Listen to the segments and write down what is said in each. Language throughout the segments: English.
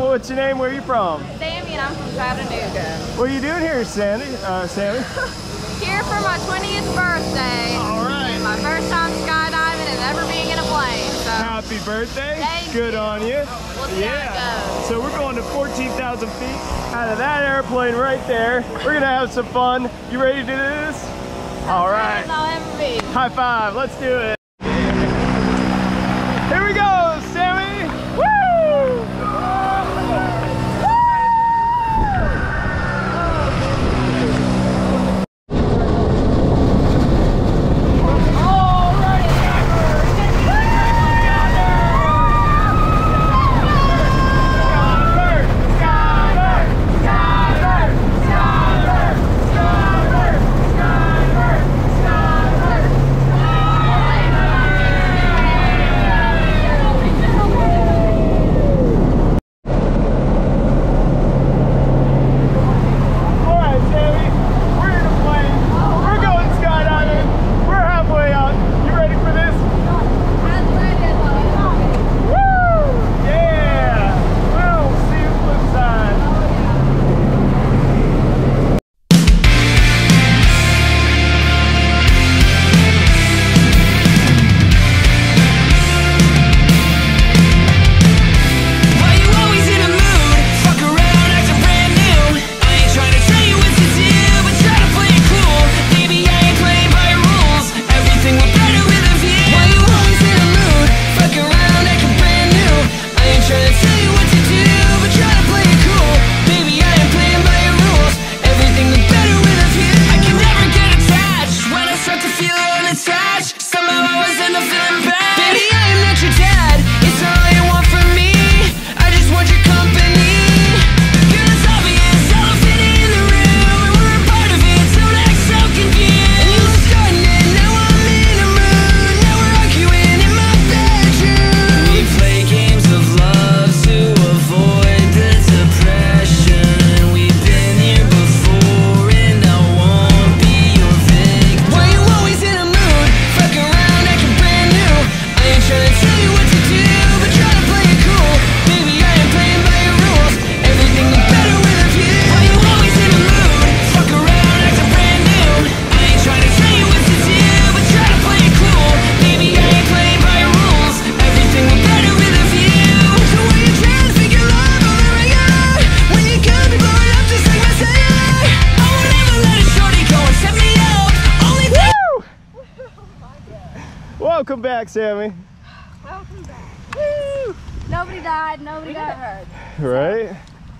what's your name? Where are you from? Sammy, and I'm from Chattanooga. What are you doing here, Sammy? Here for my 20th birthday. All right. And my first time skydiving and ever being in a plane. So Happy birthday. Thank Good you. on you. We'll see how it goes. So we're going to 14,000 feet out of that airplane right there. We're going to have some fun. You ready to do this? All right. I'll ever be. High five. Let's do it. Here we go, Sammy. Woo! Welcome back, Sammy. Welcome back. Woo! Nobody died, nobody got hurt. Right?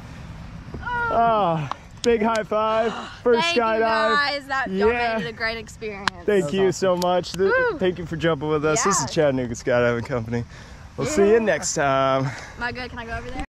Oh, big high five. First Thank skydive. you guys. Y'all made it a great experience. Thank you so much. Thank you for jumping with us. This is Chattanooga Skydiving Company. We'll see you next time. Am I good? Can I go over there?